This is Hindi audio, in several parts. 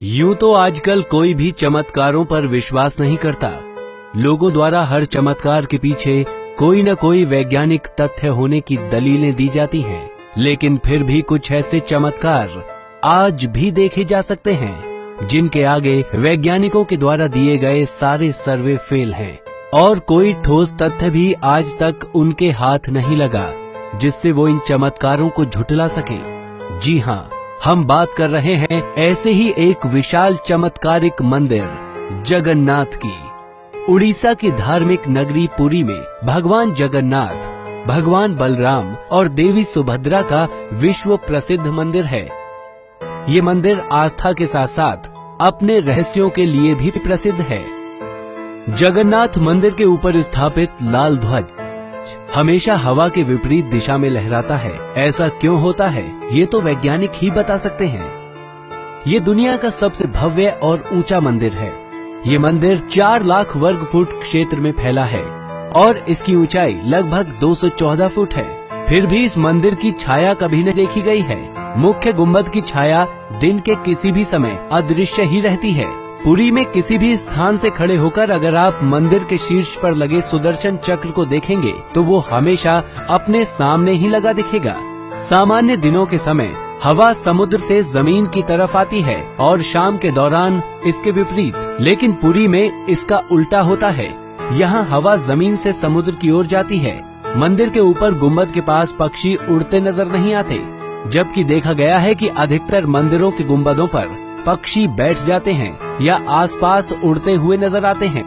यूं तो आजकल कोई भी चमत्कारों पर विश्वास नहीं करता। लोगों द्वारा हर चमत्कार के पीछे कोई न कोई वैज्ञानिक तथ्य होने की दलीलें दी जाती हैं, लेकिन फिर भी कुछ ऐसे चमत्कार आज भी देखे जा सकते हैं जिनके आगे वैज्ञानिकों के द्वारा दिए गए सारे सर्वे फेल हैं और कोई ठोस तथ्य भी आज तक उनके हाथ नहीं लगा जिससे वो इन चमत्कारों को झुठला सके। जी हाँ, हम बात कर रहे हैं ऐसे ही एक विशाल चमत्कारिक मंदिर जगन्नाथ की। उड़ीसा की धार्मिक नगरी पुरी में भगवान जगन्नाथ, भगवान बलराम और देवी सुभद्रा का विश्व प्रसिद्ध मंदिर है। ये मंदिर आस्था के साथ साथ अपने रहस्यों के लिए भी प्रसिद्ध है। जगन्नाथ मंदिर के ऊपर स्थापित लाल ध्वज हमेशा हवा के विपरीत दिशा में लहराता है। ऐसा क्यों होता है, ये तो वैज्ञानिक ही बता सकते हैं। ये दुनिया का सबसे भव्य और ऊंचा मंदिर है। ये मंदिर 4 लाख वर्ग फुट क्षेत्र में फैला है और इसकी ऊंचाई लगभग 214 फुट है। फिर भी इस मंदिर की छाया कभी नहीं देखी गई है। मुख्य गुंबद की छाया दिन के किसी भी समय अदृश्य ही रहती है। पुरी में किसी भी स्थान से खड़े होकर अगर आप मंदिर के शीर्ष पर लगे सुदर्शन चक्र को देखेंगे तो वो हमेशा अपने सामने ही लगा दिखेगा। सामान्य दिनों के समय हवा समुद्र से जमीन की तरफ आती है और शाम के दौरान इसके विपरीत, लेकिन पुरी में इसका उल्टा होता है। यहाँ हवा जमीन से समुद्र की ओर जाती है। मंदिर के ऊपर गुंबद के पास पक्षी उड़ते नजर नहीं आते, जबकि देखा गया है कि अधिकतर मंदिरों के गुंबदों पर पक्षी बैठ जाते हैं या आसपास उड़ते हुए नजर आते हैं।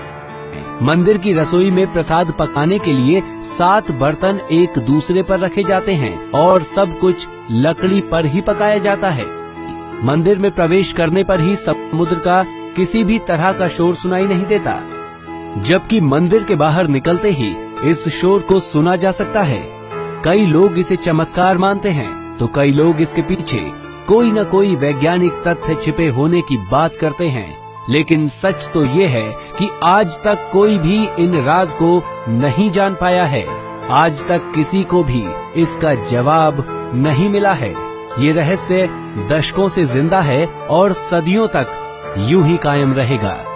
मंदिर की रसोई में प्रसाद पकाने के लिए 7 बर्तन एक दूसरे पर रखे जाते हैं और सब कुछ लकड़ी पर ही पकाया जाता है। मंदिर में प्रवेश करने पर ही समुद्र का किसी भी तरह का शोर सुनाई नहीं देता, जबकि मंदिर के बाहर निकलते ही इस शोर को सुना जा सकता है। कई लोग इसे चमत्कार मानते हैं तो कई लोग इसके पीछे कोई न कोई वैज्ञानिक तथ्य छिपे होने की बात करते हैं, लेकिन सच तो ये है कि आज तक कोई भी इन राज को नहीं जान पाया है। आज तक किसी को भी इसका जवाब नहीं मिला है। ये रहस्य दशकों से जिंदा है और सदियों तक यूं ही कायम रहेगा।